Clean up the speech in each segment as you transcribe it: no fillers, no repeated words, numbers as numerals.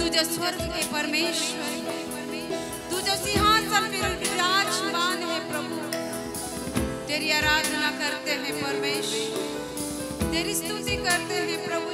तू जो स्वर्ग के परमेश्वर, तू जो सिंहासन पर विराजमान है प्रभु, तेरी आराधना करते हैं परमेश्वर, तेरी स्तुति करते हैं प्रभु।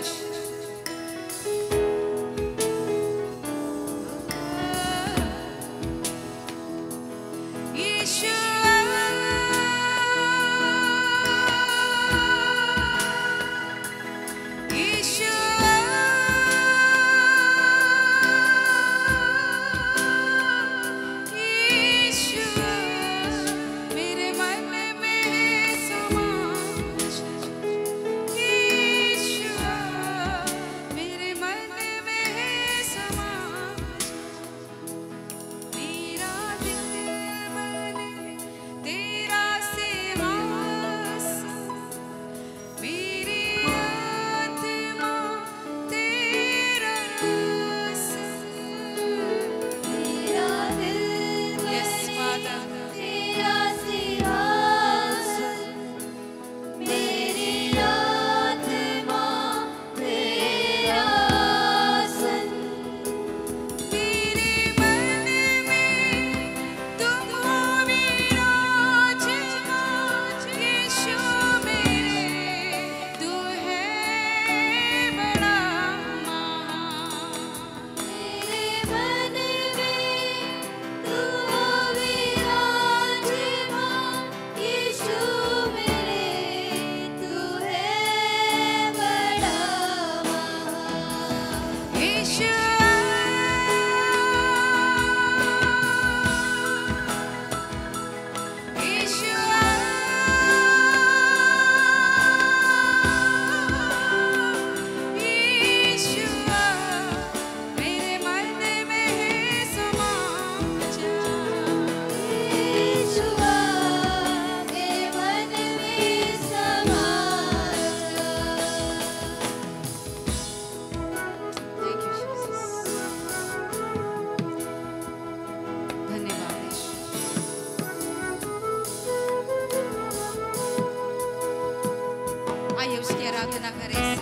आइए उसकी आराधना करें,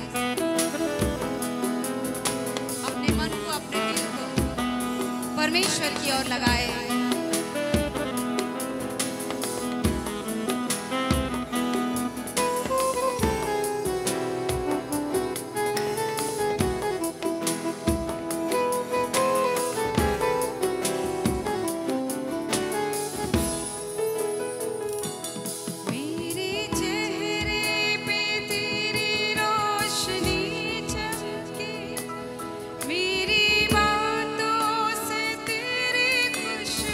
अपने मन को, अपने दिल को परमेश्वर की ओर लगाए। खुश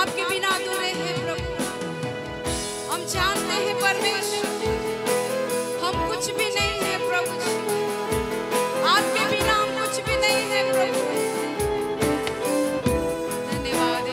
आपके बिना अधूरे हैं प्रभु। हम जानते हैं परमेश्वर, हम कुछ भी नहीं है प्रभु जी, आपके बिना हम कुछ भी नहीं है प्रभु। धन्यवाद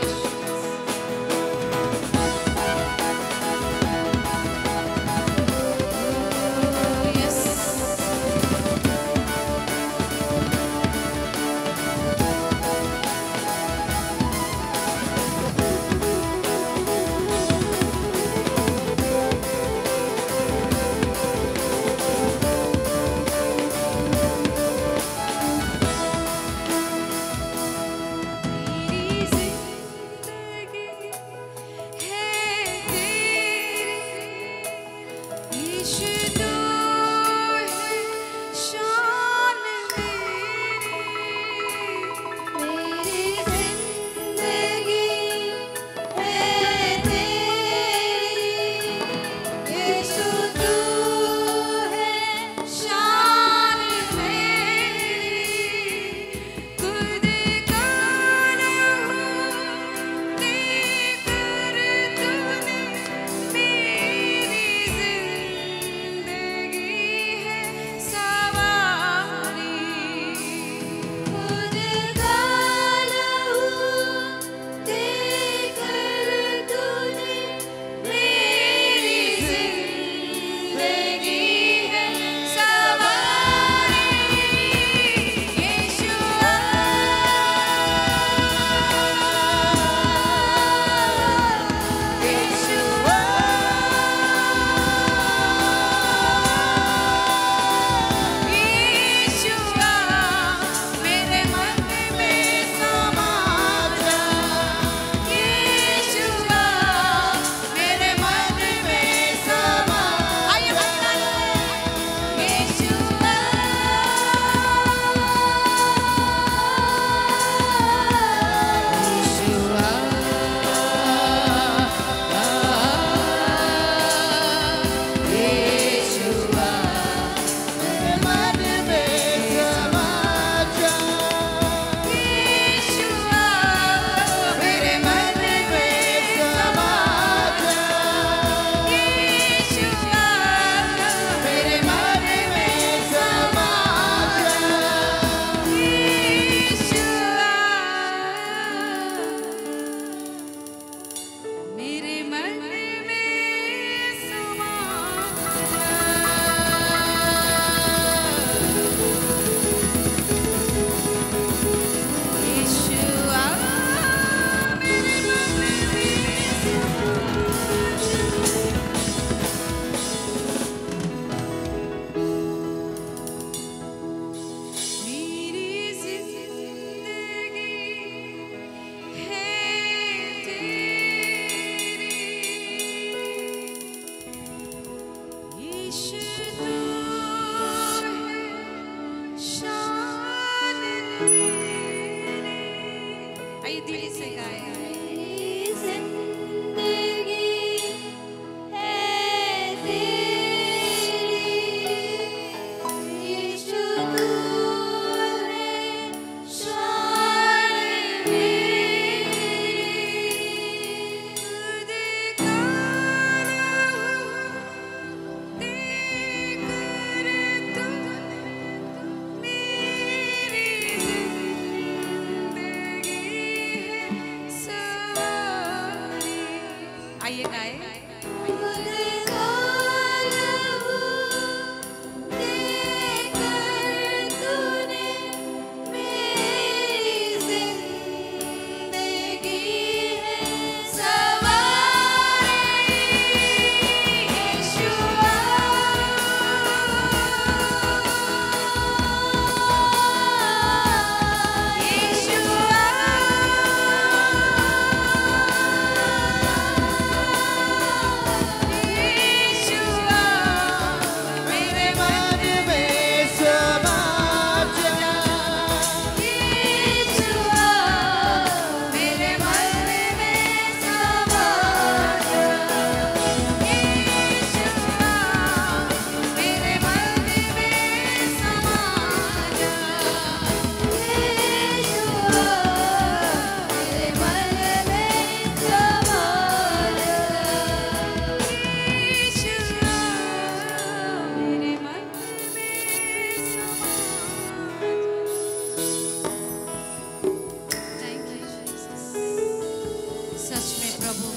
सच में प्रभु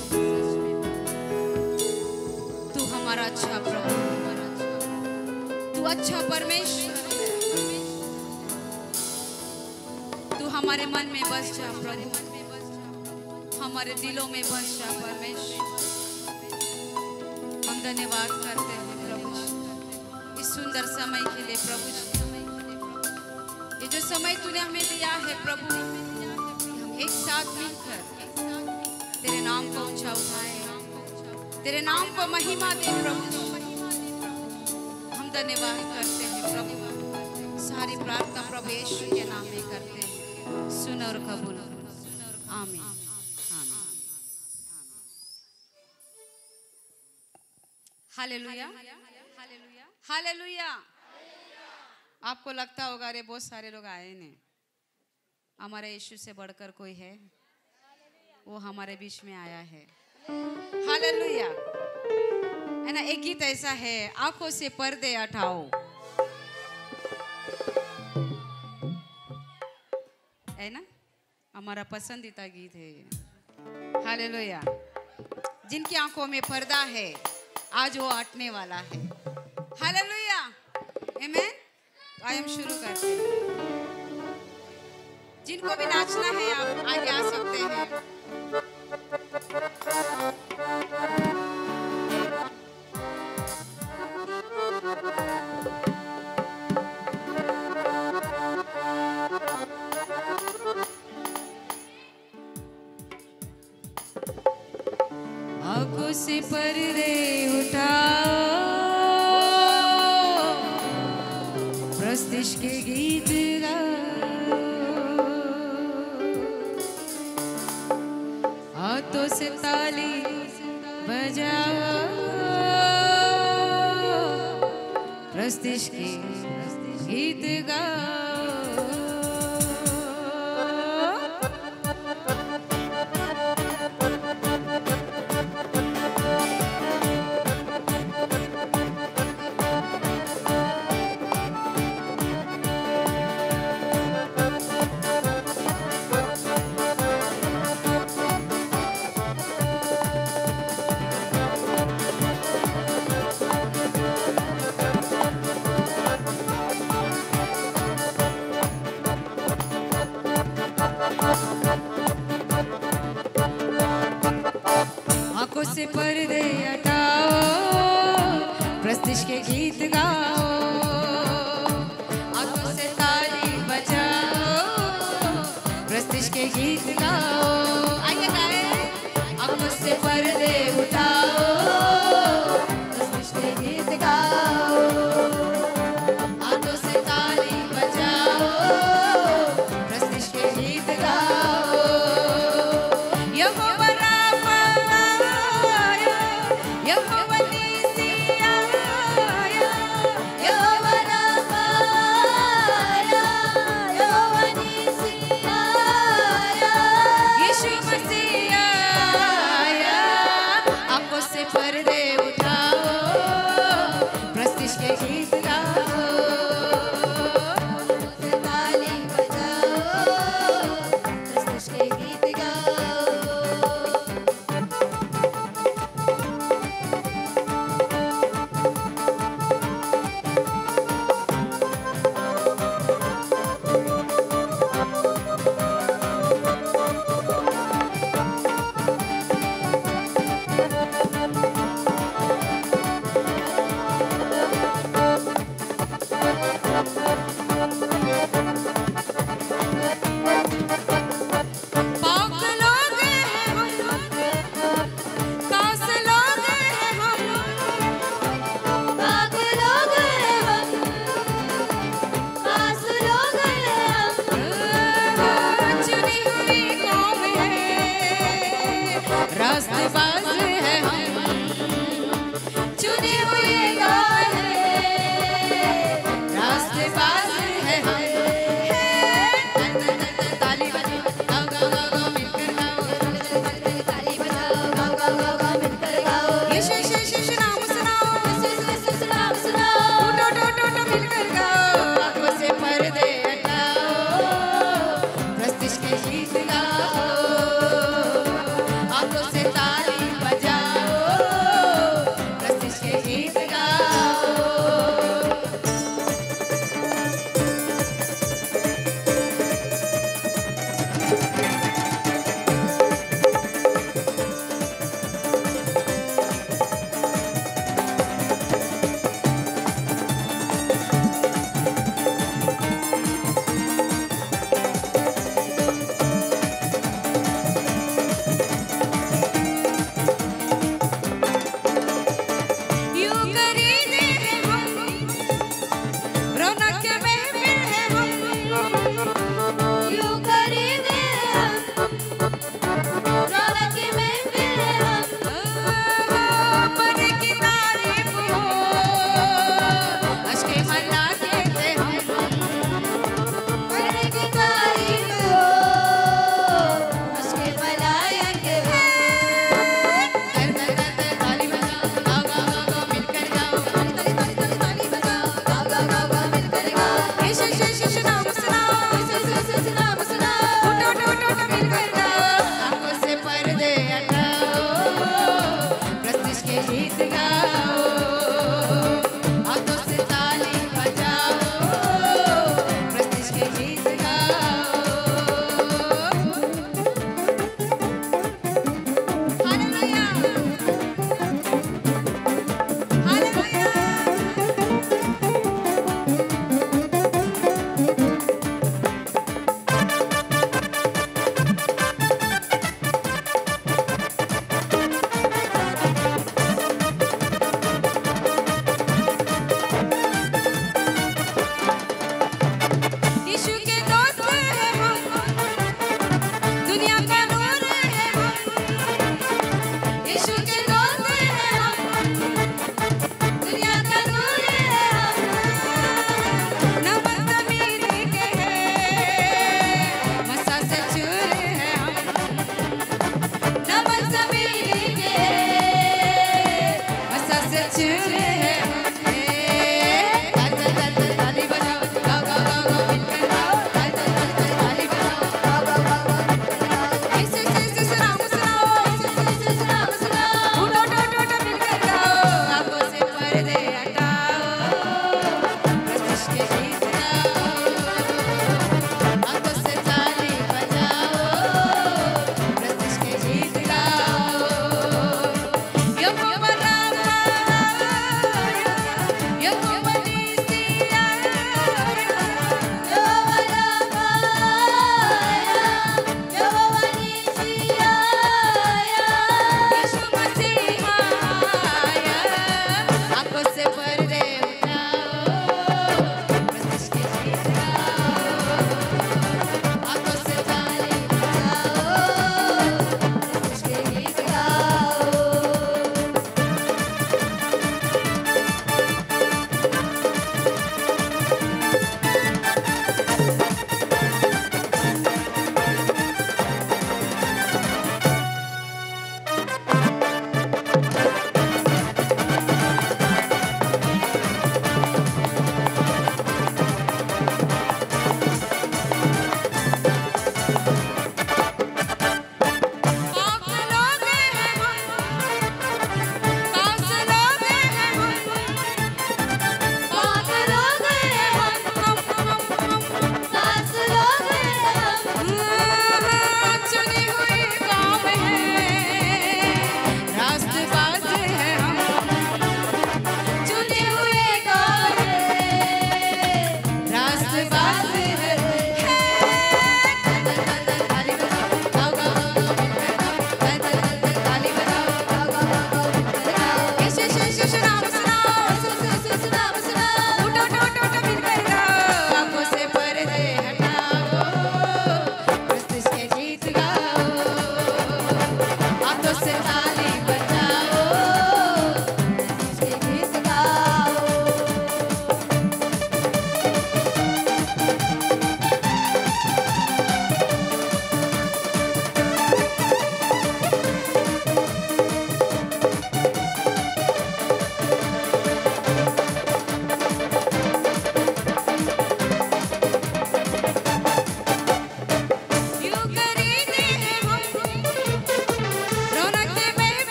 तू हमारा अच्छा प्रभु, तू अच्छा परमेश्वर, तू हमारे मन में बस जा प्रभु, हमारे दिलों में बस जा परमेश्वर। हम धन्यवाद करते हैं प्रभु इस सुंदर समय के लिए प्रभु जी। ये जो समय तूने हमें दिया है प्रभु, हम एक साथ मिलकर तेरे नाम को ऊंचा उठाए, तेरे नाम को महिमा दे प्रभु। हम धन्यवाद करते हैं प्रभु, सारी प्रार्थना प्रभु यीशु के नाम में करते हैं, सुन और कबूल। आमीन। Hallelujah, hallelujah. आपको लगता होगा अरे बहुत सारे लोग आए ने, हमारे यीशु से बढ़कर कोई है, वो हमारे बीच में आया है। हालेलुया, है ना। एक गीत ऐसा है, आंखों से पर्दे हटाओ, है ना, हमारा पसंदीदा गीत है। हालेलुया। जिनकी आंखों में पर्दा है आज वो हटने वाला है। हालेलुया, आमीन। आइए हम शुरू करते हैं। जिनको भी नाचना है आप आगे आ सकते हैं। आंखों से पर्दे उठाओ, प्रस्तिश के गीत गाओ, हाथों से ताली बजाओ, प्रस्तिश के गीत गाओ। से पर्दे हटाओ, प्रस्तिश के गीत गाओ, आंखों से ताली बजाओ, प्रस्तिश के गीत गाओ। आइए गाए। आंखों से पर्दे उठाओ, प्रस्तिश के गीत गाओ, आंखों से ताली बजाओ, प्रस्तिश के गीत गाओ। यहोवा हाथों से ताली बजाओ, प्रस्तिश के गीत गाओ।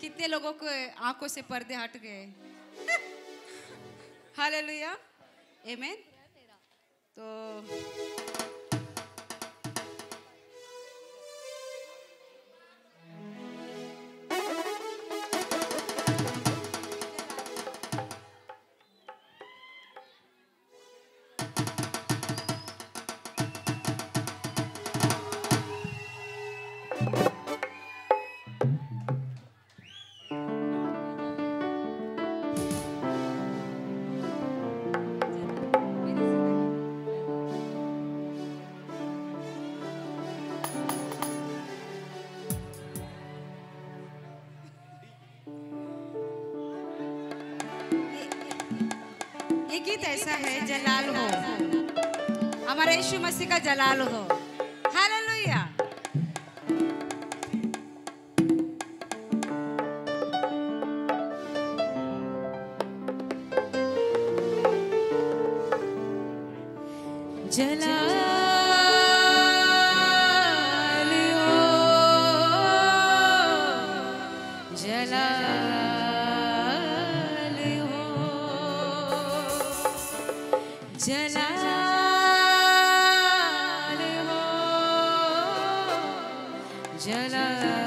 कितने लोगों को आंखों से पर्दे हट गए। हालेलुया, आमीन। तो ये गीत ऐसा है, जलाल हो, हमारे यीशु मसीह का जलाल हो। हालेलुया। जलाल हो, जलाल हो, जलाल हो, जलाल हो।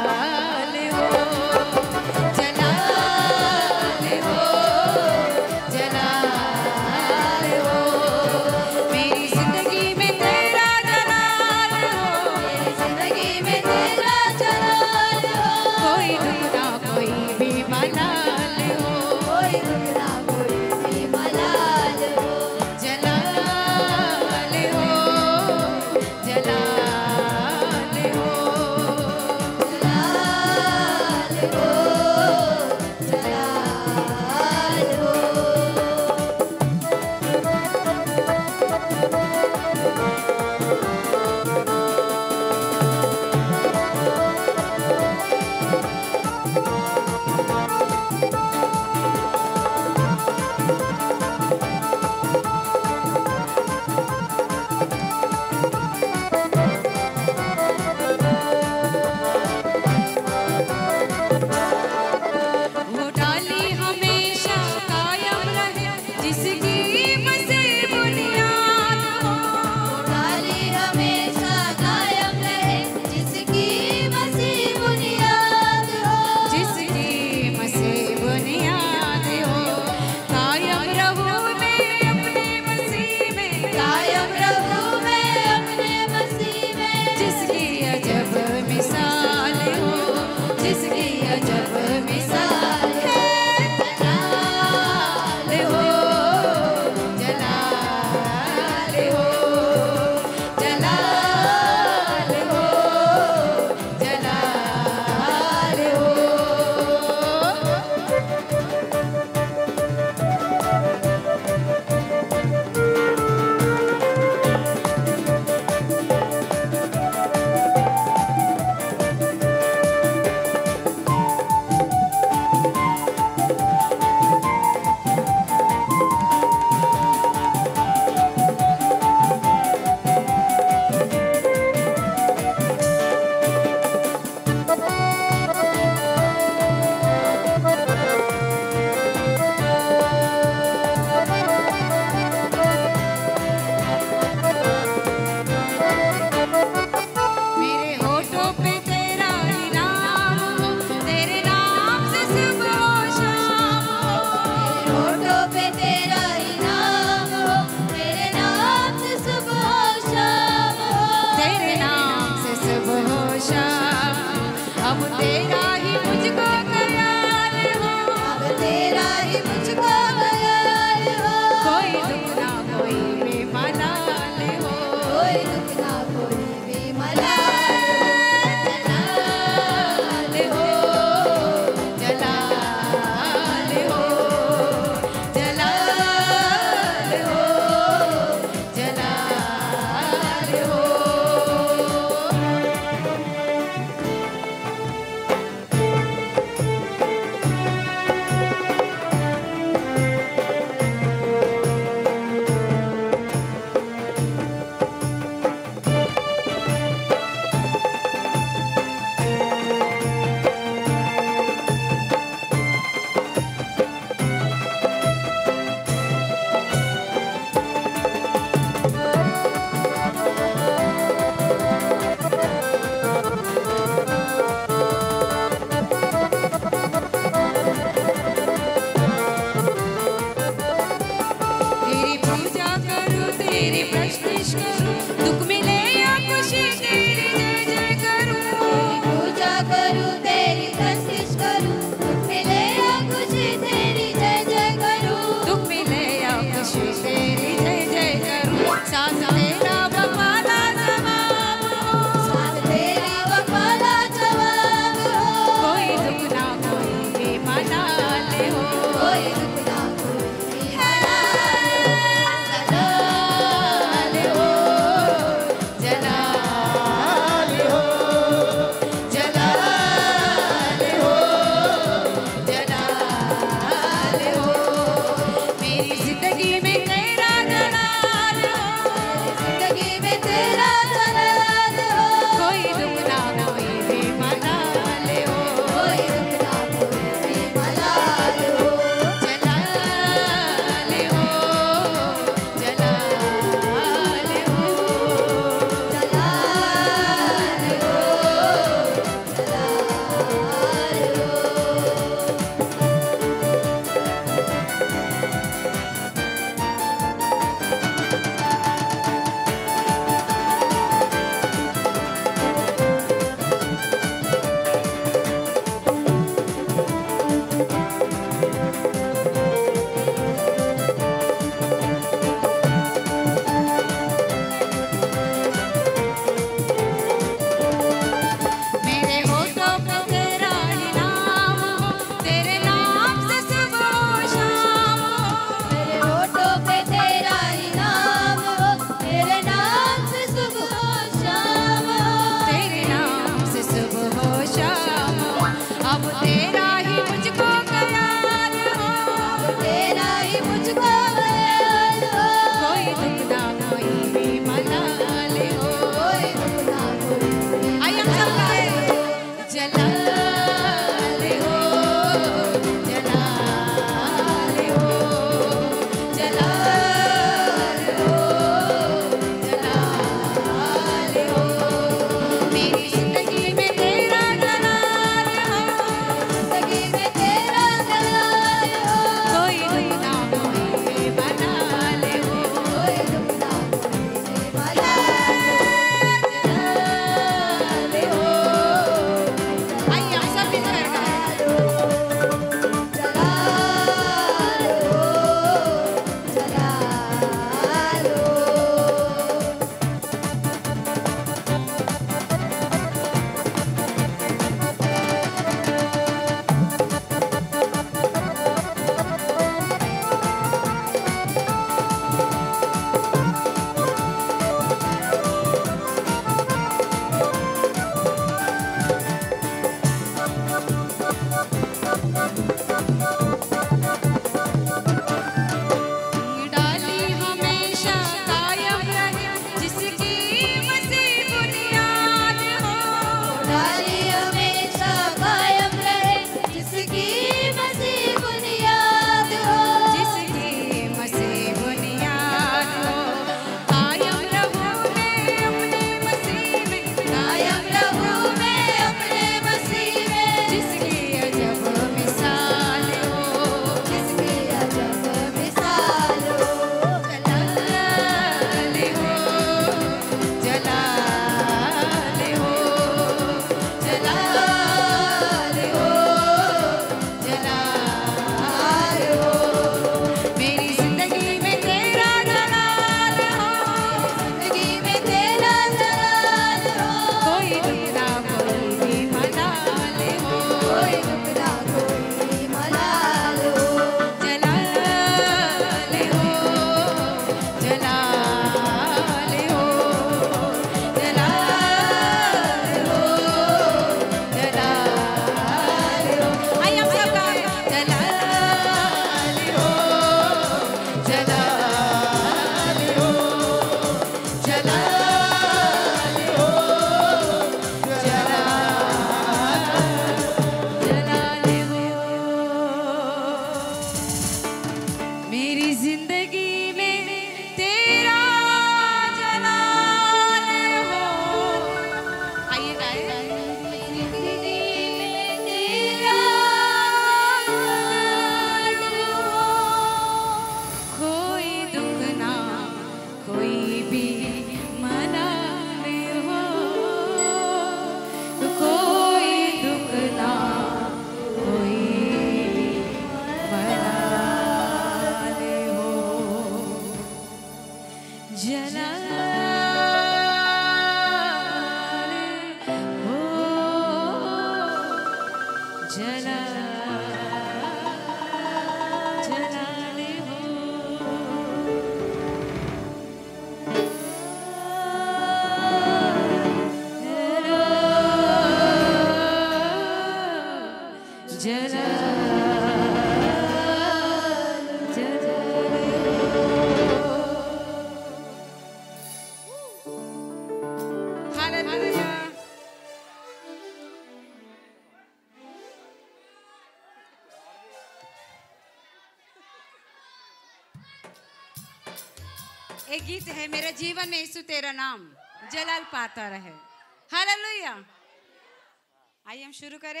एक गीत है, मेरे जीवन में यीशु तेरा नाम जलाल पाता रहे। हालेलुया। आइए हम शुरू करें।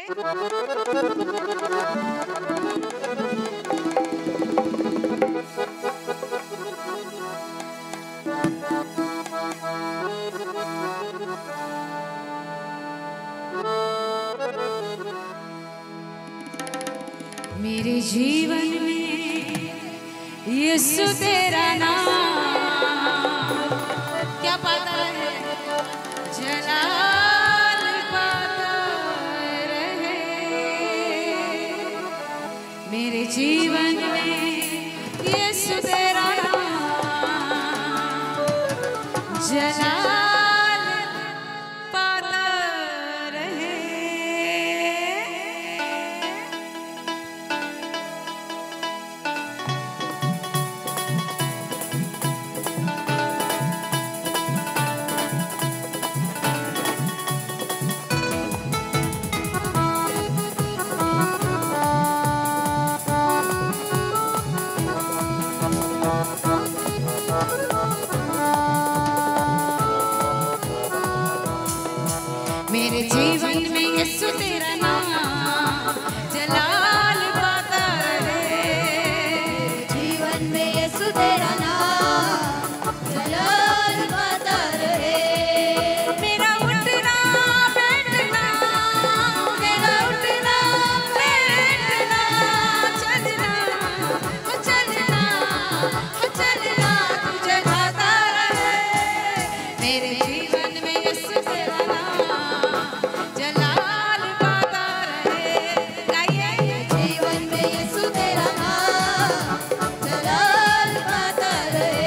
मेरे जीवन में यीशु तेरा नाम क्या पाता रहे, जलाल पाता रहे। मेरे जीवन में यीशु तेरा नाम जलाल पाता रहे। मेरे जीवन में यीशु तेरा नाम जलाल पाता रहे। जीवन में यीशु तेरा नाम जलाल पाता रहे। मेरा उठना बैठना, मेरा उठना बैठना, चलना चलना चलना तुझे गाता रहे। मेरे जीवन में यीशु तेरा नाम जलाल पाता रहे। गाइए। जीवन में यीशु तेरा नाम जलाल पाता रहे।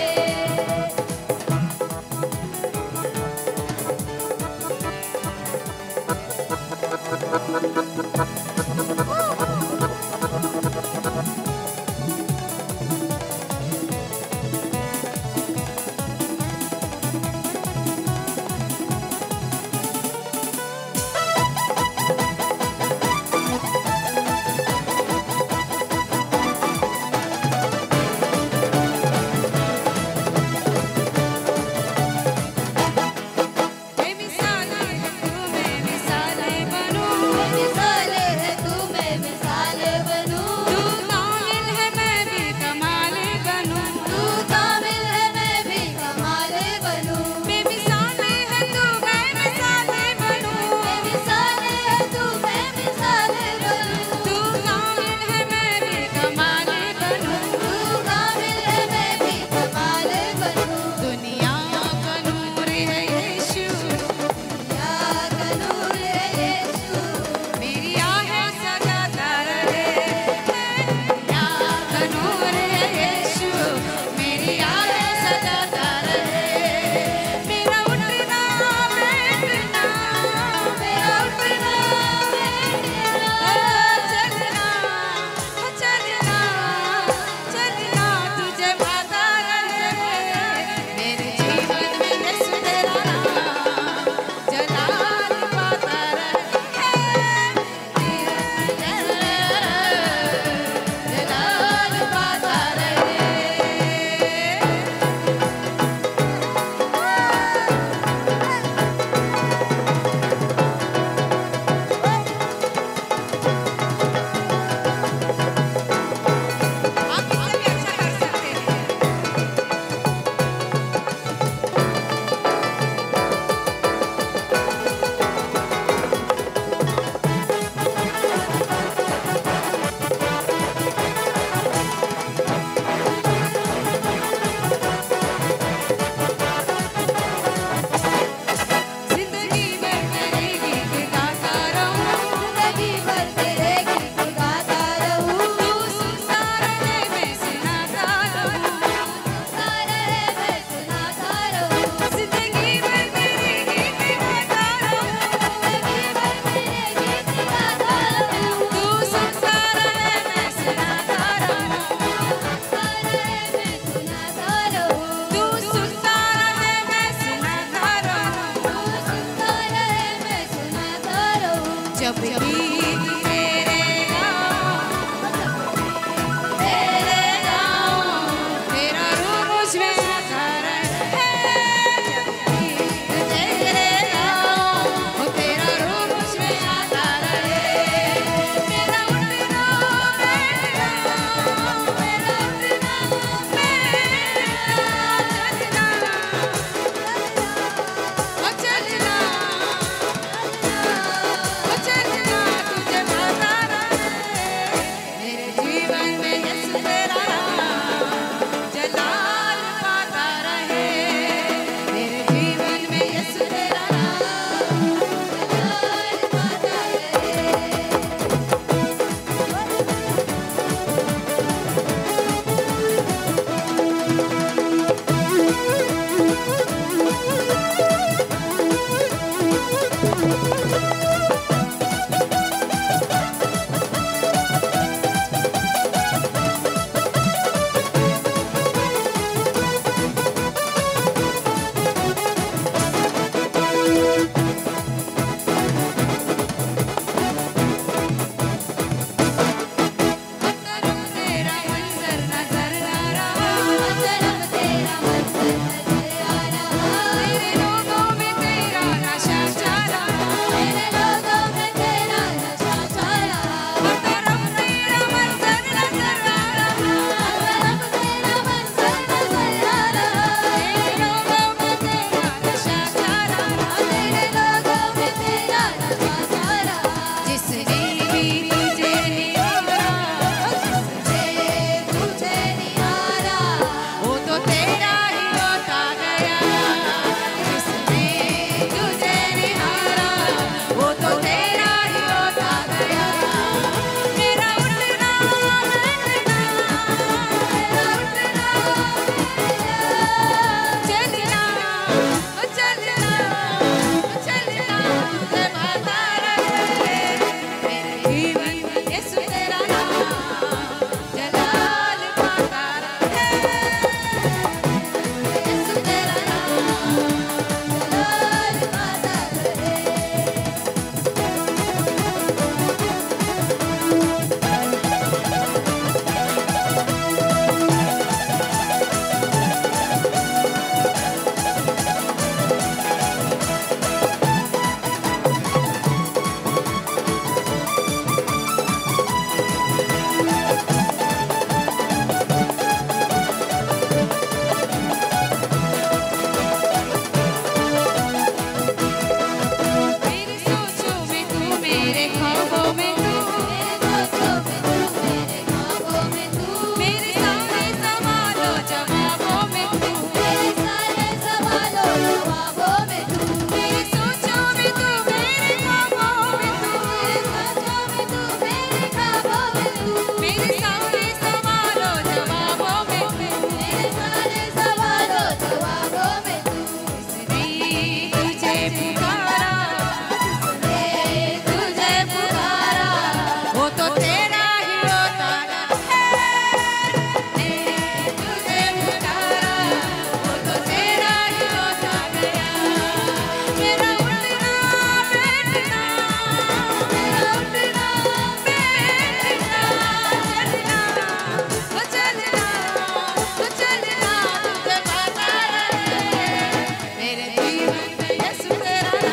मिसाले है तू, मैं मिसाले बनूं। मिसाले है तू, जब गीत तेरे गाऊं, तेरा रूप मुझ में आता रहे। जब गीत तेरे गाऊं, तेरा रूप मुझ में आता रहे। मेरा उठना बैठना, मेरा उठना बैठना, चलना चलना तुझे भाता रहे। मेरे जीवन में यीशु तेरा जलाल पाता रहे। मेरे जीवन में यीशु तेरा जलाल पाता रहे। तेरा मंजर नजर आ रहा, तेरा मंजर नजर आ रहा। मेरे लोगों में तेरा नशा छा रहा, मेरे लोगों में तेरा नशा छा रहा। हर तरफ तेरा मंजर नजर आ रहा, हर तरफ तेरा मंजर नजर आ रहा। मेरे लोगों में तेरा नशा छा रहा, मेरे लोगों में तेरा नशा छा रहा। जिसने भी तुझे निहारा, तुझे निहारा, वो तो तेरा ही होता गया। जिसने तुझे निहारा, वो तो तेरा ही होता गया। मेरा उठना बैठना, मेरा उठना चलना चलना चलना तुझे भाता रहे। मेरे जीवन में यीशु तेरा जलाल पाता रहे। यीशु तेरा जलाल पाता रहे। मेरी सोचों में तू, मेरे ख्वाबों में तू, मेरे सोचों में तू, मेरे ख्वाबों में तू, मेरे सारे सवालों जवाबों में तू, मेरे सारे सवालों जवाबों में तू। मेरी सोचों में तू, मेरे ख्वाबों में तू, मेरे सोचों में तू, मेरे ख्वाबों में तू, मेरे सारे सवालों जवाबों में तू, मेरे सारे सवालों जवाबों में तू। इसने तुझे पुकारा, तुझे पुकारा, वो तो तेरा ही होता है। तुझे पुकारा, वो तो तेरा ही होता गया। मेरा उठना बैठना, मेरा उठना बैठना, चलना चलना तुझे भाता रहे। मेरे जीवन में यीशु तेरा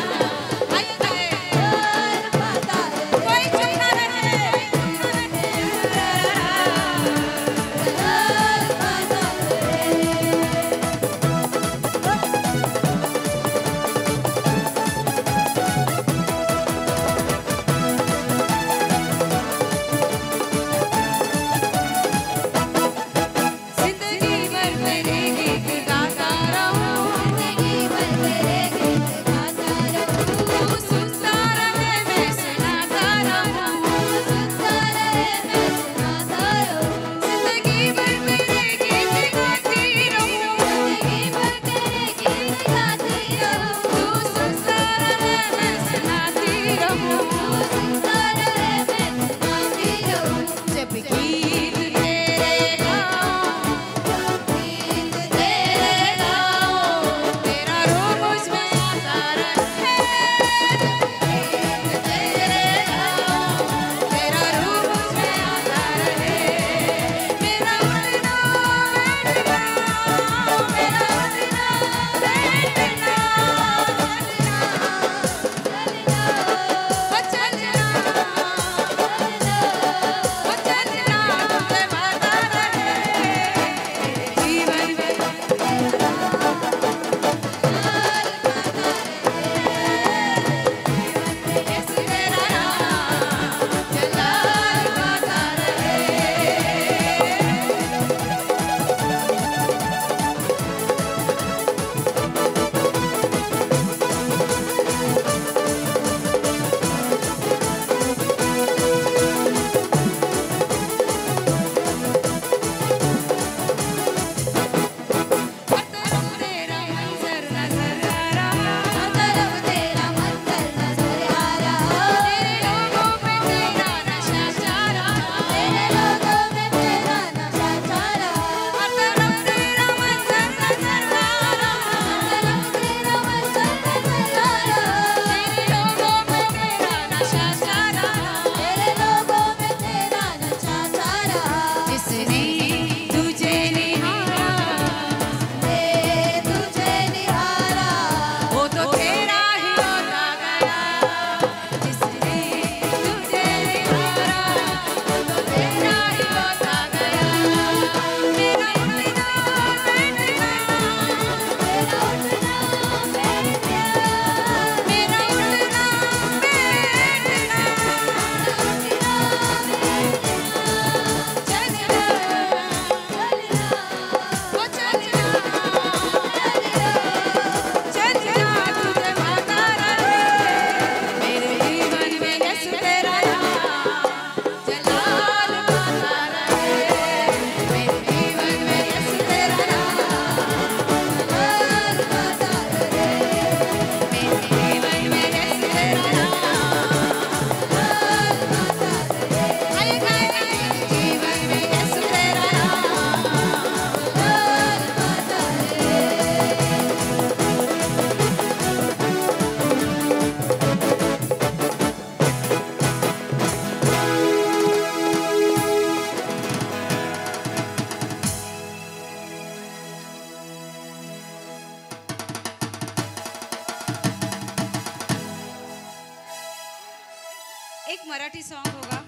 एक मराठी सॉन्ग होगा।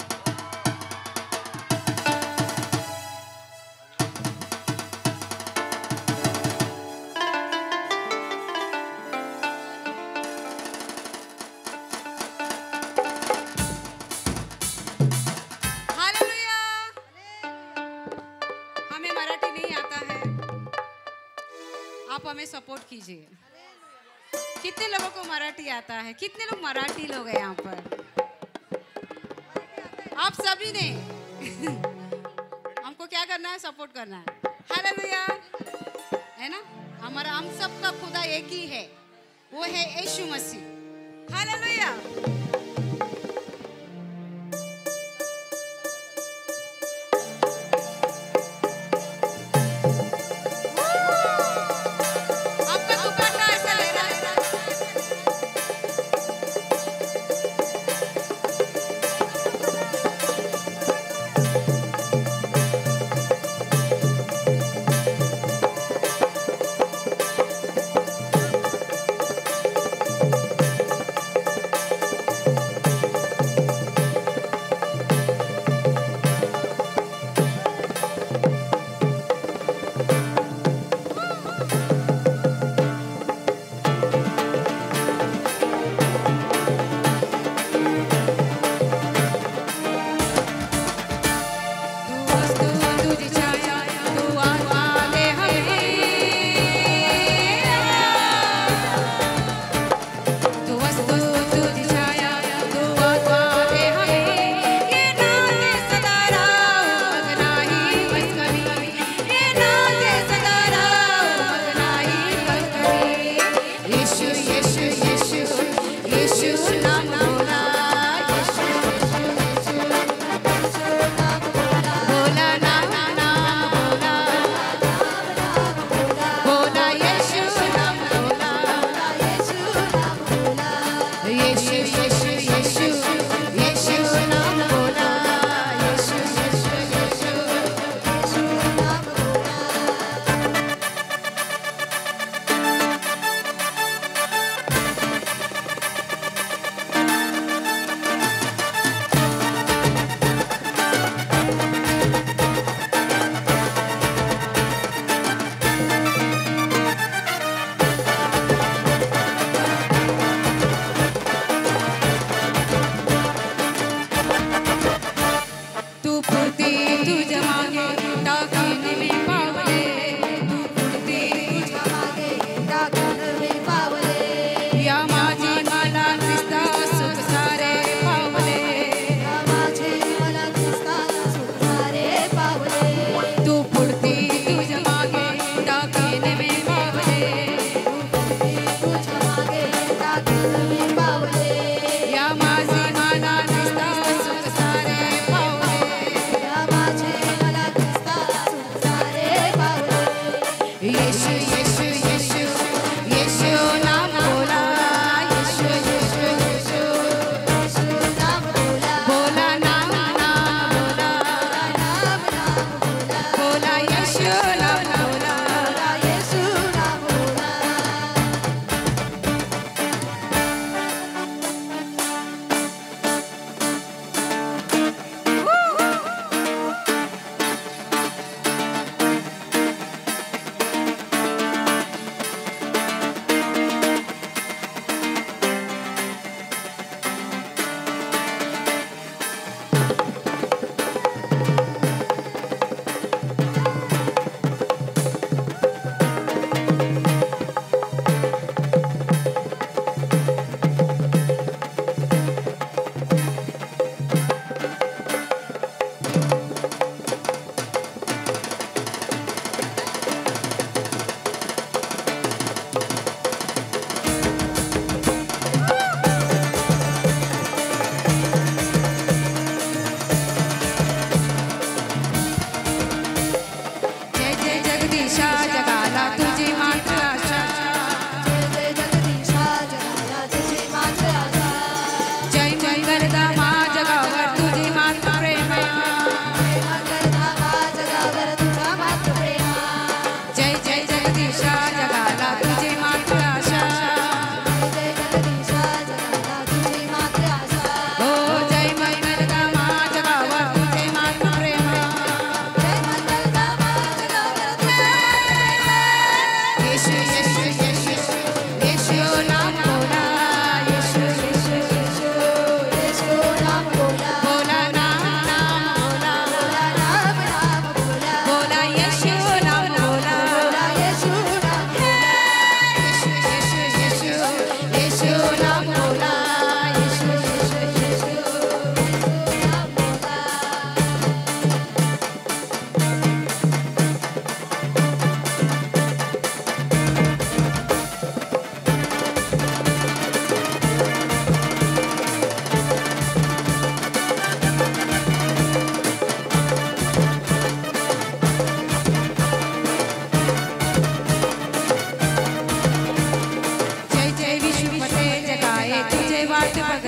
हालेलुया। हमें मराठी नहीं आता है, आप हमें सपोर्ट कीजिए। कितने लोगों को मराठी आता है? कितने लोग मराठी लोग हैं यहाँ पर? आप सभी ने हमको क्या करना है? सपोर्ट करना है। हालेलुया, है ना? हमारा हम सबका खुदा एक ही है, वो है यीशु मसीह। हालेलुया। आपका दुपट्टा ऐसा ले रहा है।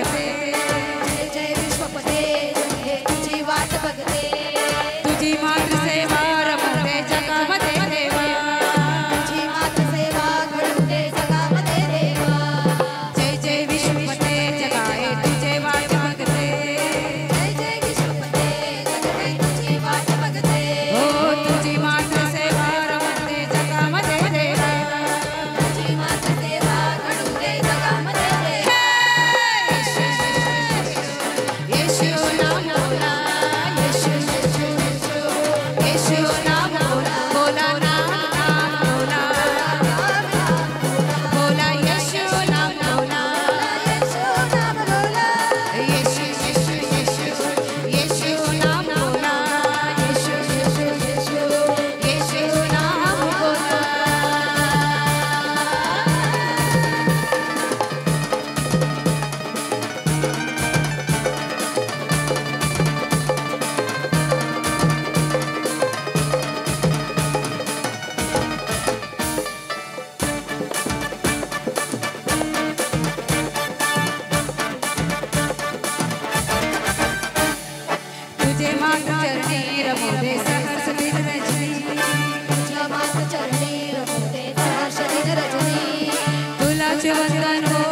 बघते, जय जय विश्वपते जगे तुझी वाट बघते, तुझी मात्र सेवा रमते जगामध्ये देवा, तुझी मात्र सेवा घडवते जगामध्ये देवा, जय जय विश्वपते जगाए तुझे वाट बघते, जय जय विश्वपते जगे तुझी वाट बघते, हो तुझी मात्र सेवा रमते जगामध्ये देवा, तुझी मात्र सेवा घडवते जगामध्ये देवा, येशू नाम बोला, येशू येशू येशू, येशू नाम बोला, बोला नाम नाम बोला, बोला येशू नाम बोला, येशू नाम बोला, येशू येशू येशू, येशू नाम बोला, येशू येशू येशू, येशू नाम बोला. तुझे मात्र चरणी रमोदे सहर्ष दिन रजनी, तुझ्या मात्र चरणी रमते सहर्ष दिन रजनी, तुलाचे वंदन हो,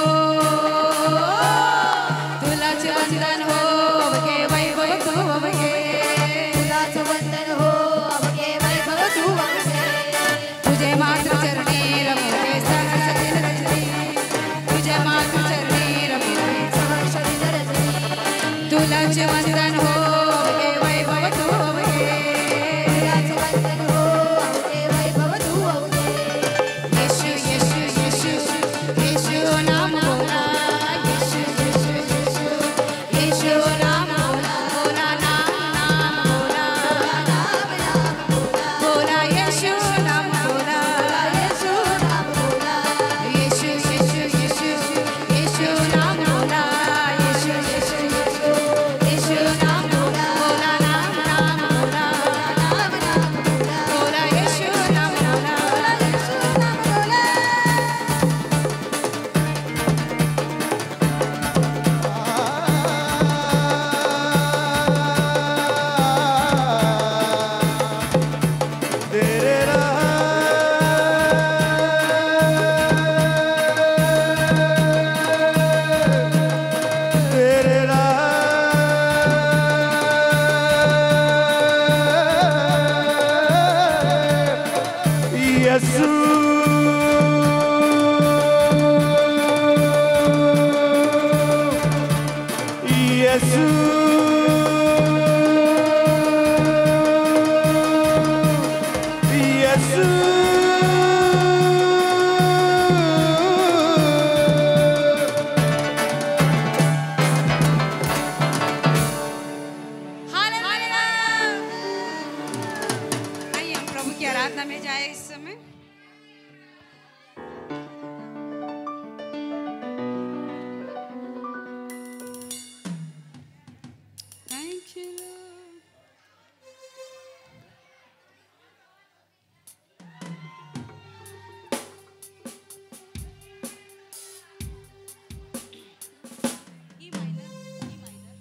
तुलाचे वंदन हो, अवघे वैभव तू अवघे, तुलाच वंदन हो अवघे वैभव तू अवघे, तुझे मात्र चरणी रमोदे सहर्ष दिन रजनी, तुझे मात्र चरणी रमोदे सहर्ष दिन रजनी, तुलाचे वंदन हो, अवघे वैभव तू अवघे, तुलाच वंदन हो अवघे वैभव तू अवघे, येशू येशू येशू, येशू नाम बोला, येशू येशू येशू, येशू नाम बोला, बोला नाम नाम बोला, नाम नाम बोला, बोला येशू नाम बोला, येशू नाम बोला, येशू येशू येशू, येशू नाम बोला, येशू येशू येशू, येशू नाम बोला, बोला नाम नाम बोला, नाम नाम बोला, बोला येशू नाम बोला. येशू नाम बोला. तेरे यसू यसू यसू हालेलुया। आइए हम प्रभु की आराधना में जाए इस समय। Thank you, Lord. E minor, E minor.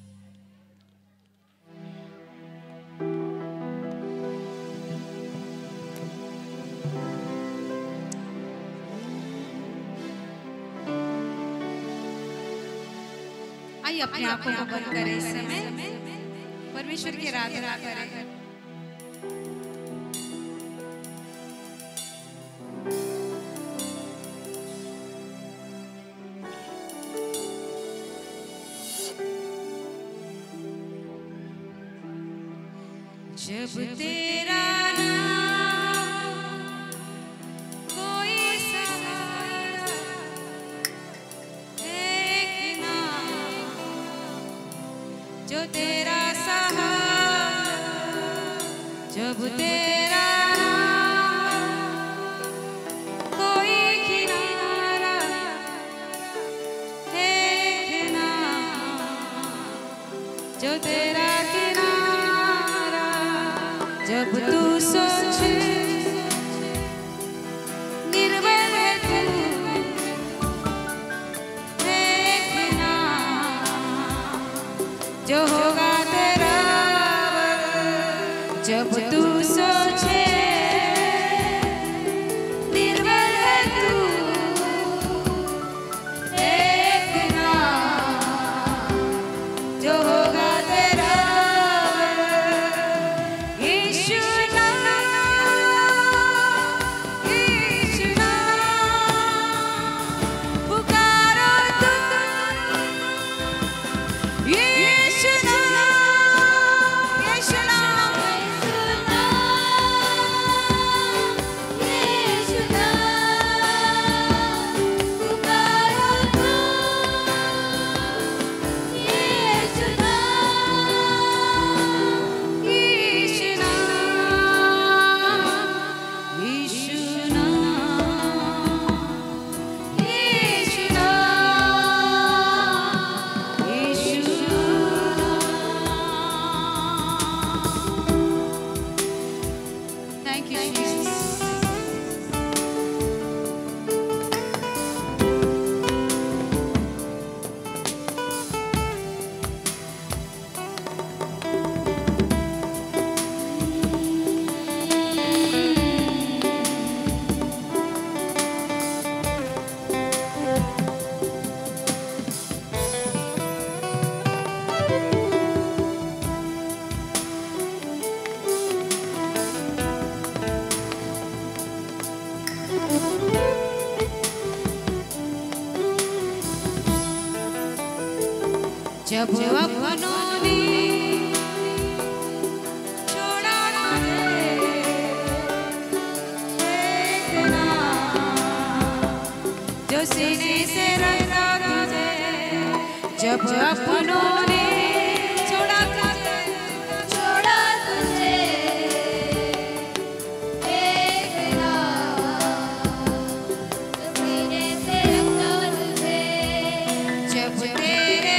आइए अपने आंखों को बंद करें इस समय, परमेश्वर की आराधना करें। जब तेरा नाम कोई सहारा, एक नाम जो तेरा सहारा, जब तेरा नाम कोई किनारा, एक नाम जो तेरा किनारा, जब तू सोचे निर्बल है तू, एक नाम जो होगा तेरा जब तू सोचे निर्बल है तू देखना जो होगा तेरा यीशु पुकारो Thank you, Jesus. जब अपनों ने छोड़ा देखना जो सीने से रखा तुझे जब अपनों ने छोड़ा तुझे देखना जो सीने से रखा तुझे जब तेरे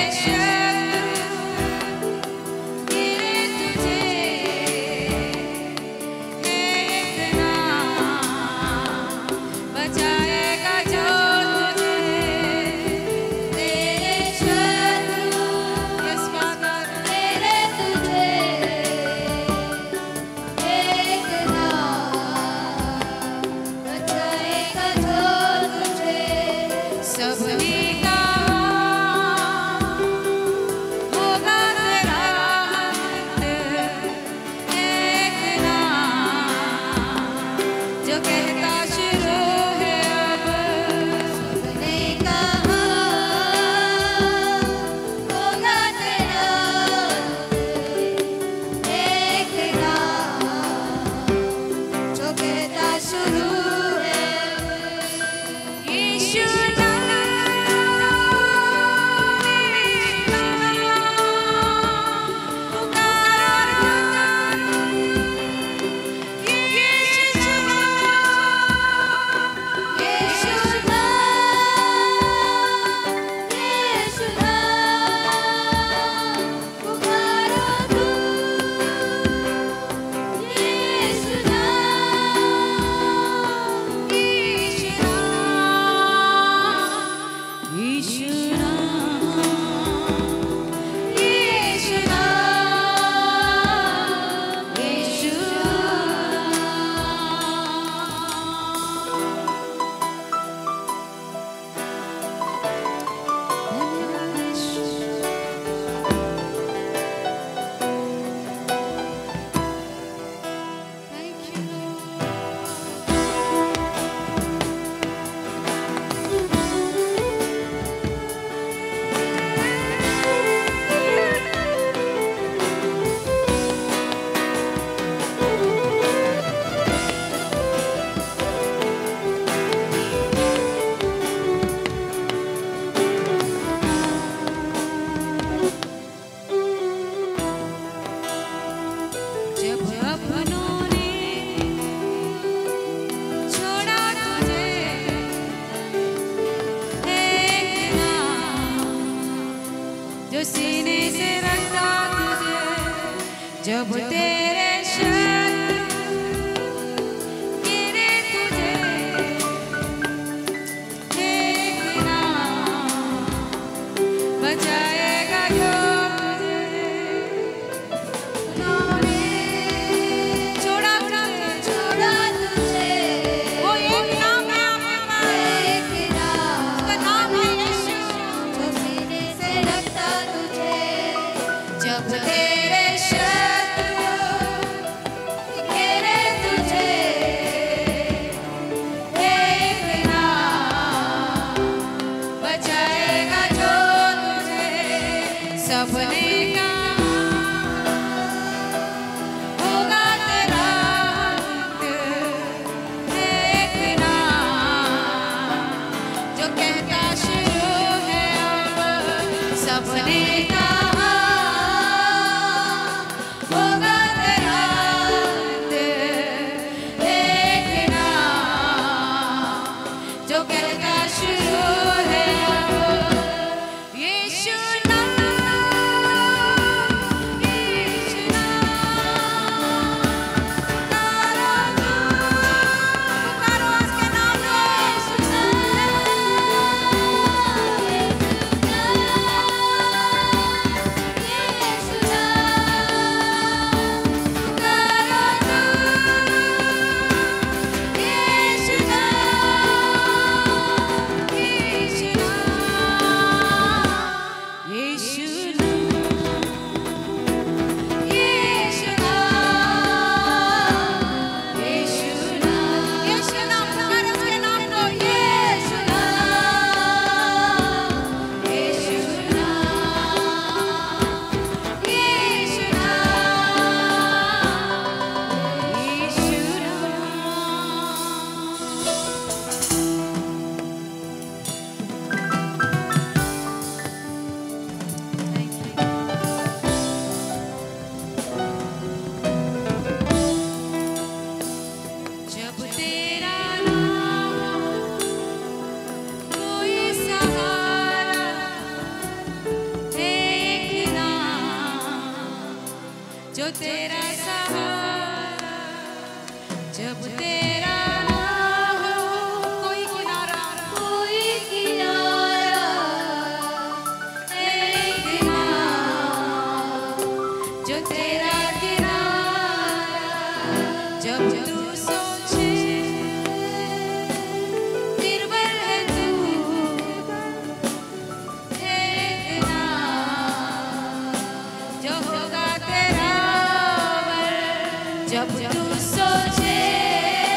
जो सीने से रखा तुझे जब तेरे शब्द गिरे तुझे देखना बचाएगा जो तुझे जब तेरे शत्रु घेरे तुझे, देखना बचाएगा जो तुझे। सपने का होगा तेरा अंत, देखना जो कहता शुरू है अब। सपने का होगा तेरा अंत, देखना जो कहता शुरू है अब। यीशु नाम, यीशु नाम, पुकारो उसके नाम को। यीशु जब तेरा नाम कोई सहारा, देखना जो तेरा सहारा। जब तेरा नाम कोई किनारा, कोई किनारा, देखना जो तेरा किनारा। जब तू सोचे निर्बल है तू, देखना जो होगा तेरा बल। जब तू सोचे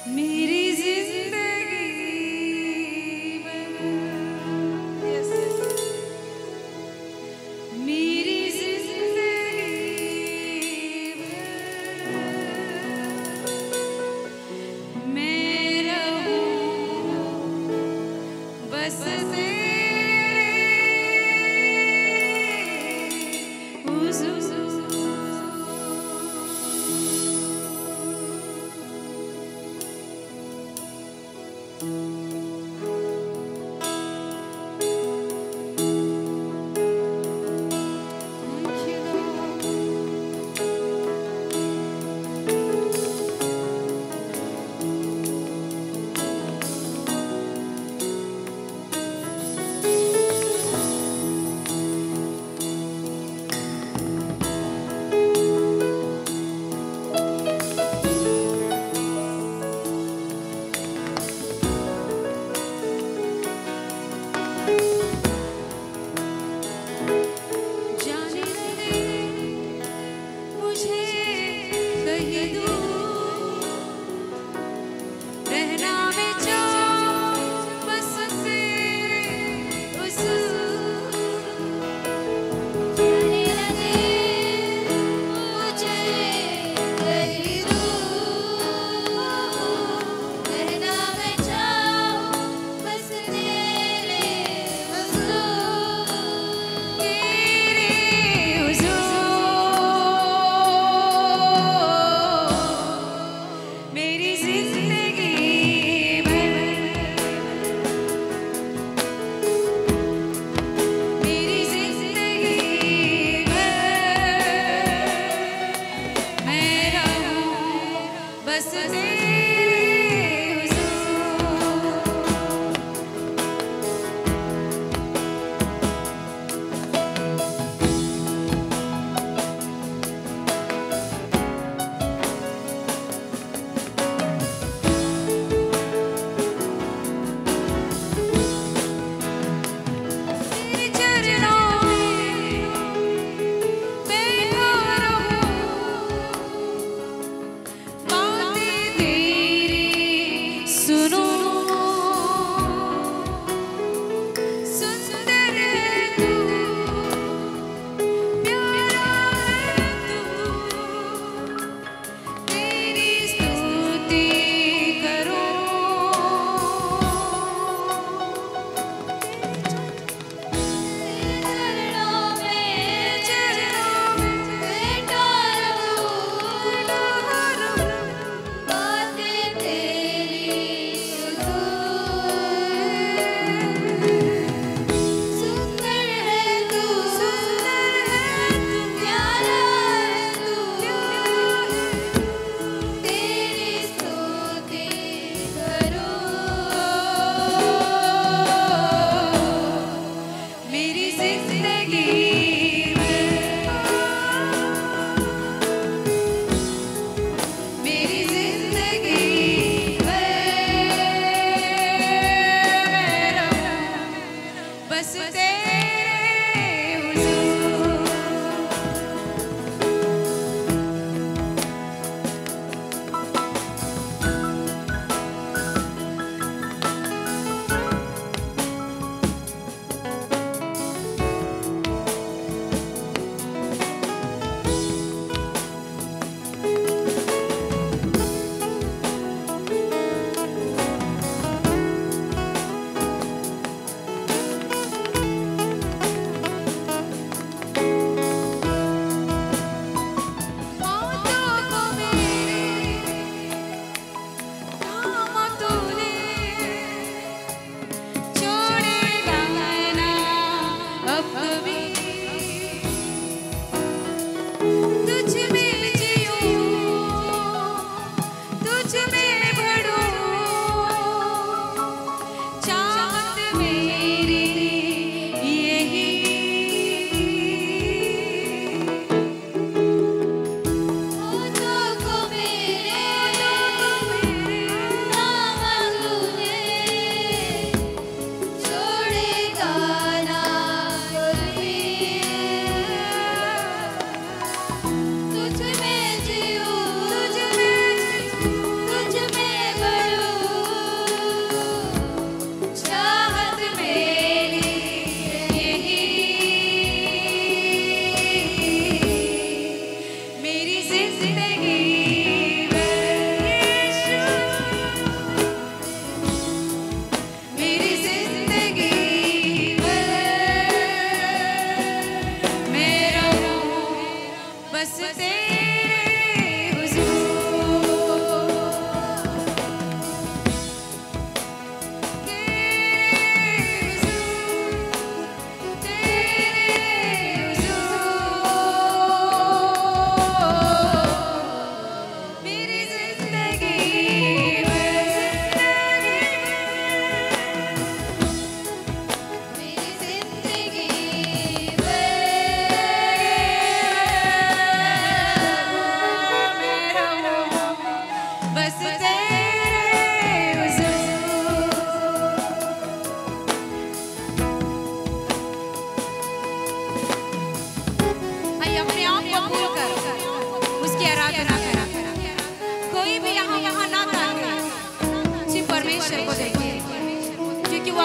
मेरी जिंदगी Yes. मेरी जिंदगी मैं रहूं बस तेरे हुजूर।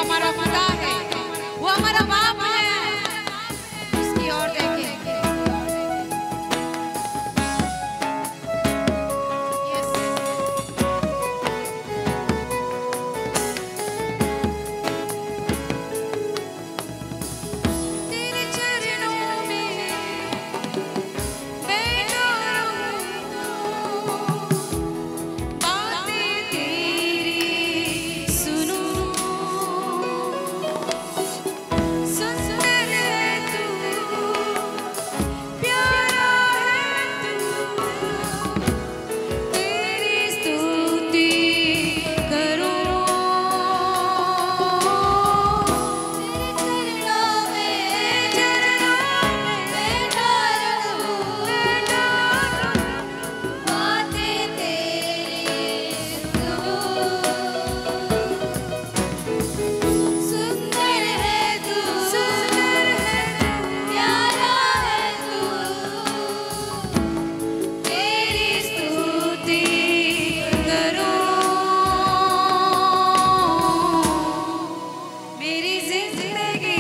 हमारा खुदा है, वो हमारा बाप है, उसकी ओर देखें। तेरे चरणों में बैठा रहूं, बातें तेरी सुनूं। सुंदर है तू, प्यारा है तू, तेरी स्तुति करूं। मेरी जिंदगी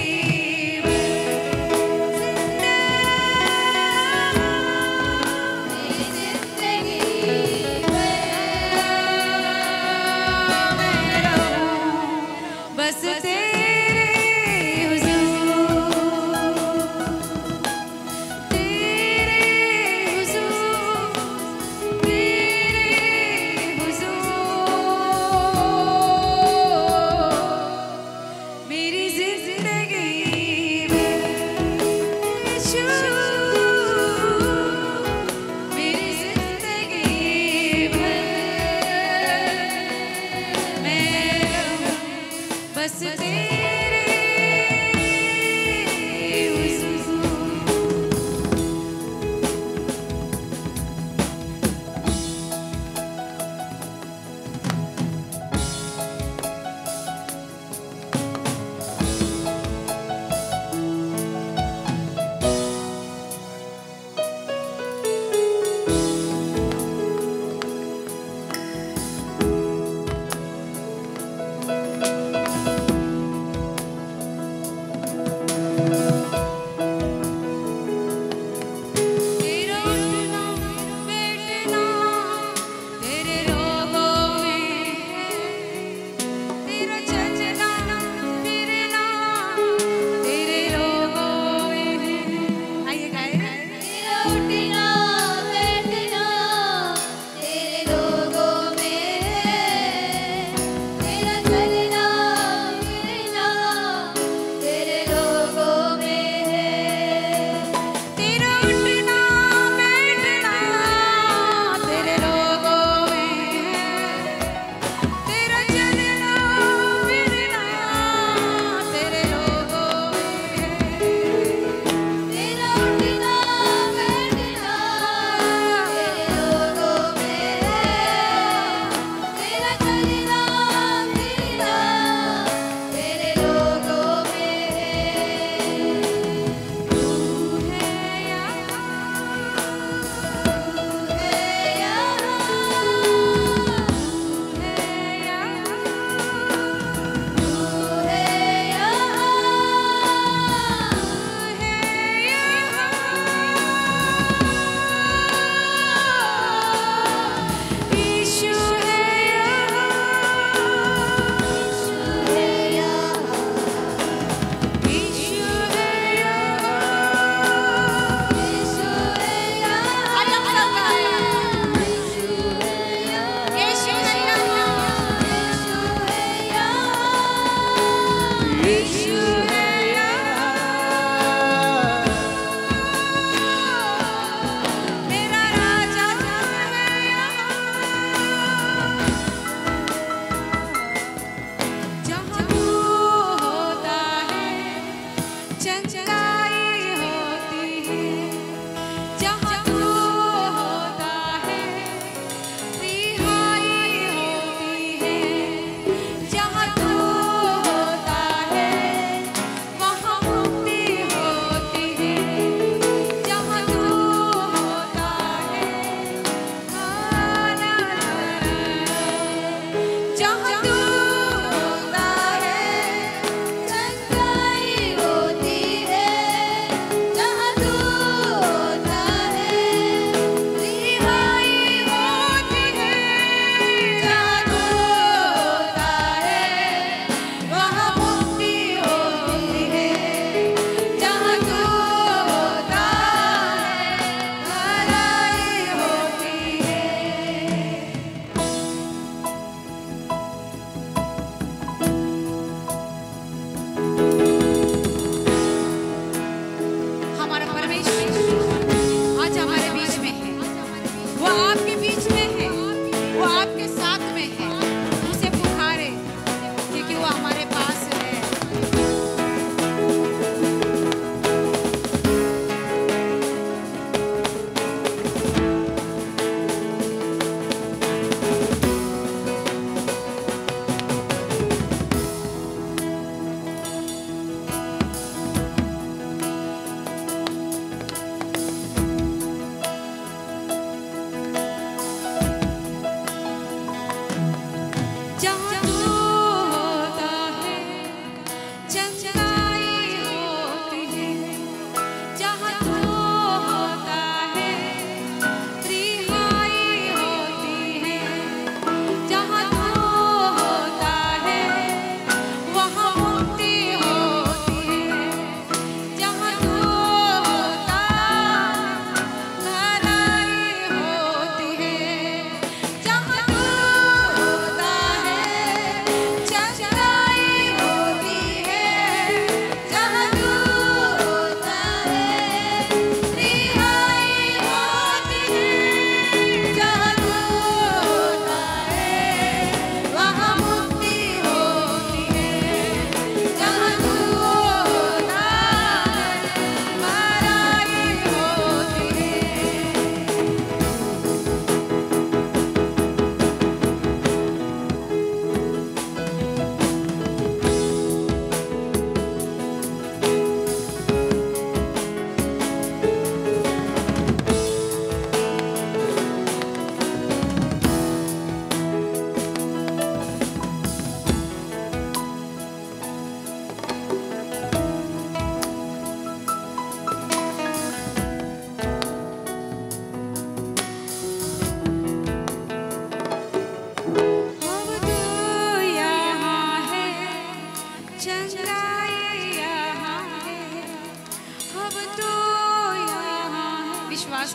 बस तेरे हुजूर, तेरे हुजूर, तेरे हुजूर। मेरी जिंदगी में यीशु, मेरी जिंदगी में मैं बस तेरे हुजूर।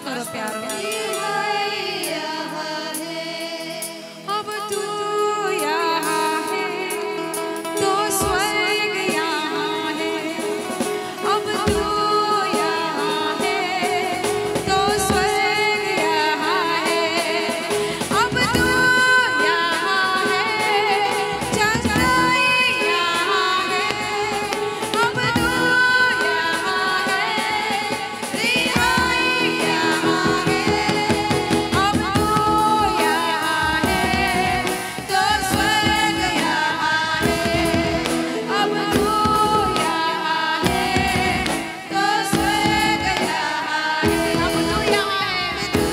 करो प्यारो। अब तू यहाँ है तो स्वर्ग यहाँ है। अब तू यहाँ है तो स्वर्ग यहाँ है। अब तू यहाँ है चंगाई यहाँ है। अब तू यहाँ है रिहाई यहाँ है। अब तू यहाँ है तो स्वर्ग यहाँ है। अब तू यहाँ है तो स्वर्ग यहाँ है। अब तू यहाँ है तो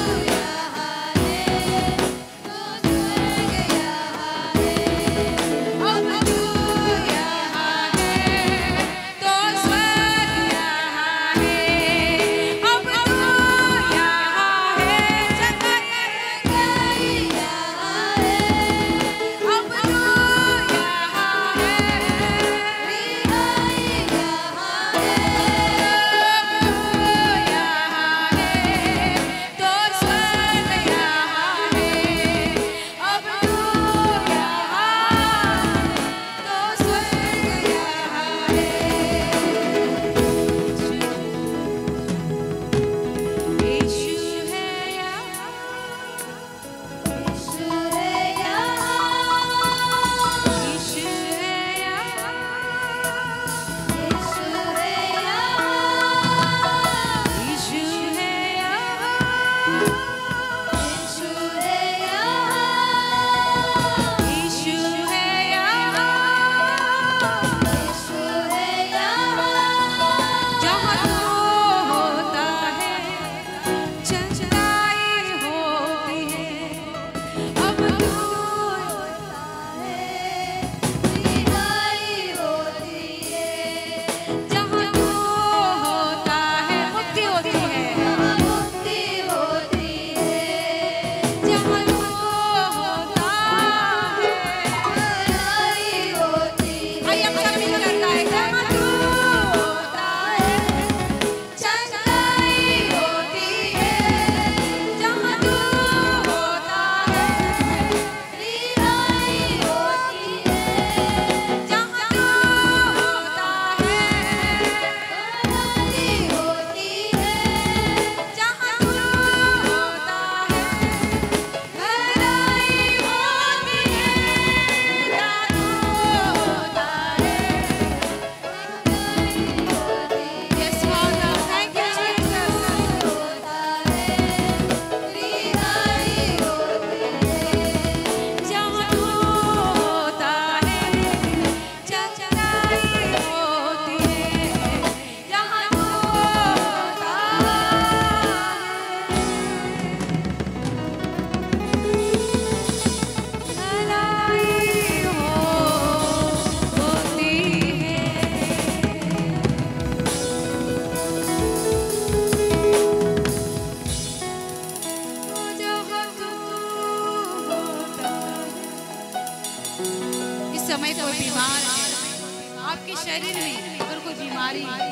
समय कोई बीमार है, आपके शरीर में अगर कोई बीमारी है,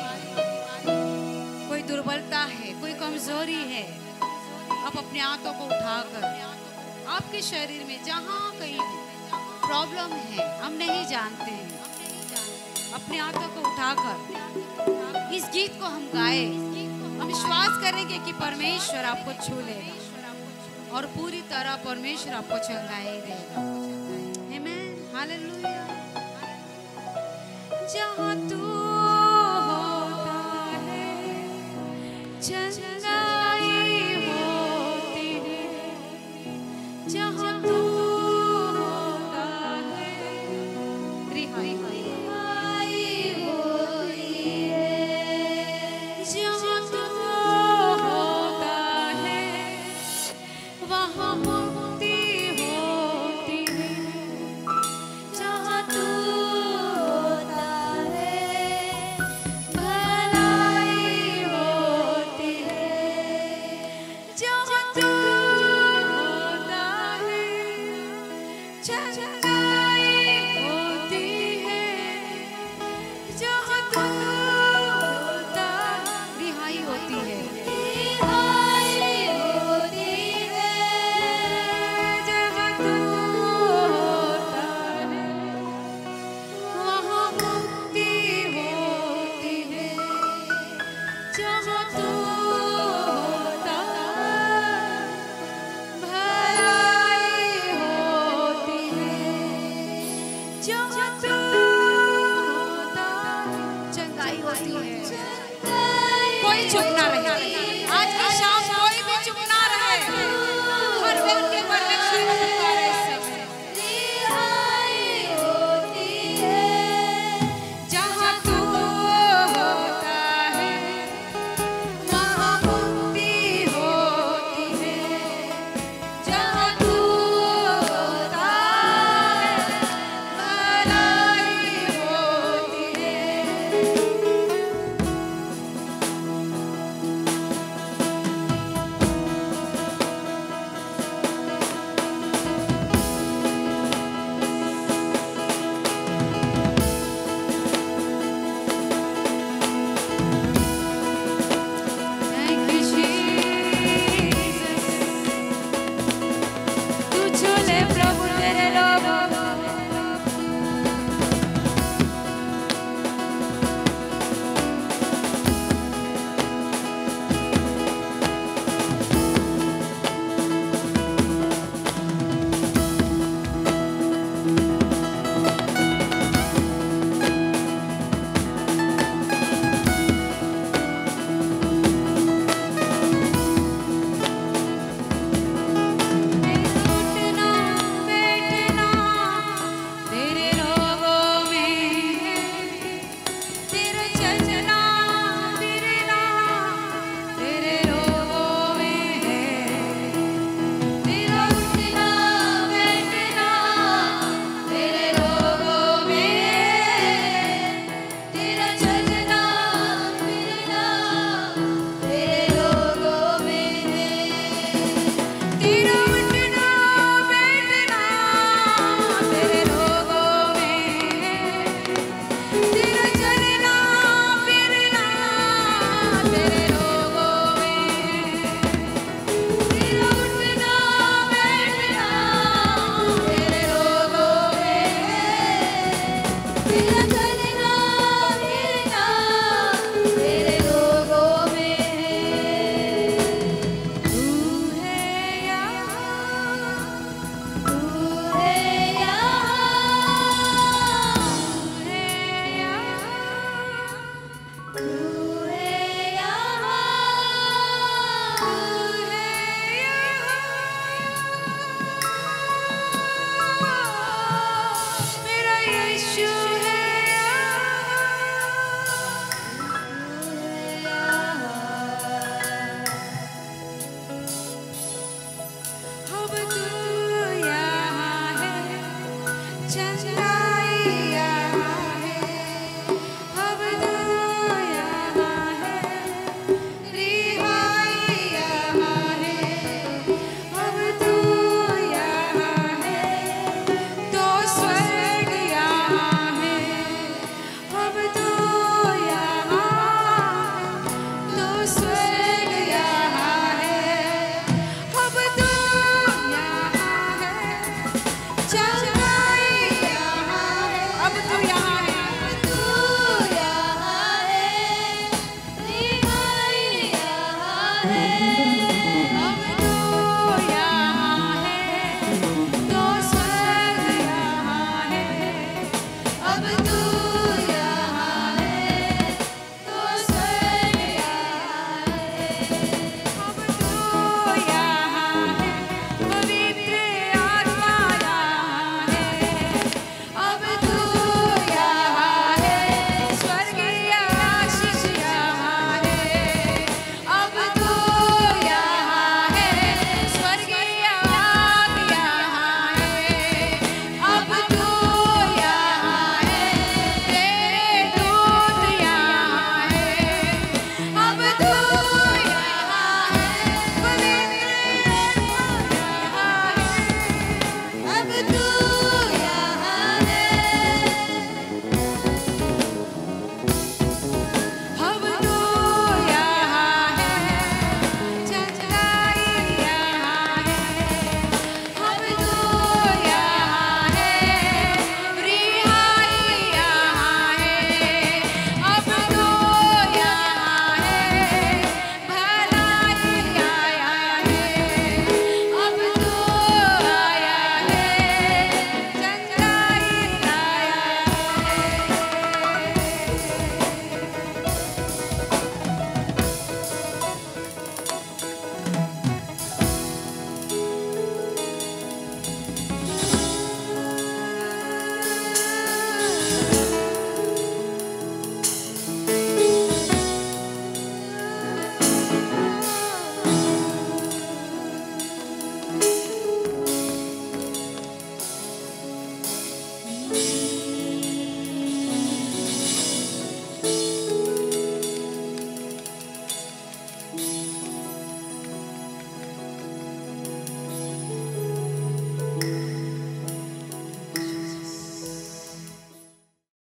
कोई दुर्बलता है, कोई कमजोरी है, आप अपने हाथों को उठाकर आपके शरीर में जहाँ कहीं प्रॉब्लम है, हम नहीं जानते हैं, अपने हाथों को उठाकर इस गीत को हम गाए, हम विश्वास करेंगे कि परमेश्वर आपको छू लेगा और पूरी तरह परमेश्वर आपको चंगाई देगा। आमीन, हालेलुया। जहाँ तू होता है चंगाई होती है, जहाँ तू होता है रिहाई होती है, जहाँ तू होता है वहाँ मुक्ति होती है, जहाँ तू होता है जहाँ तू होता चंगाई होती है। कोई चुप ना रहे आज की शाम, कोई भी चुप ना रहे। हर व्यक्ति परमेश्वर को पुकारे इस समय। जहाँ तू होता है वहाँ मुक्ति होती है। जहाँ तू होता है भलाई होती है। Thank you, Jesus. तू झूले प्रभु तेरे लोगों उठना बैठना तेरे लोगों में है। तेरा चलना फिरना तेरे लोगों में है। तेरा उठना बैठना तेरे लोगों में है। तेरा चलना फिरना तेरे लोगों में है। तेरा उठना बैठना तेरे लोगों में है। तेरा चलना फिरना तेरे लोगों में है। तेरा उठना बैठना तेरे लोगों में है। तेरा चलना फिरना तेरे लोगों में है। तू है यहाँ, तू है यहाँ, तू है यहाँ, तू है यहाँ। मेरा यीशु है यहाँ। अब तू यहाँ है चंगा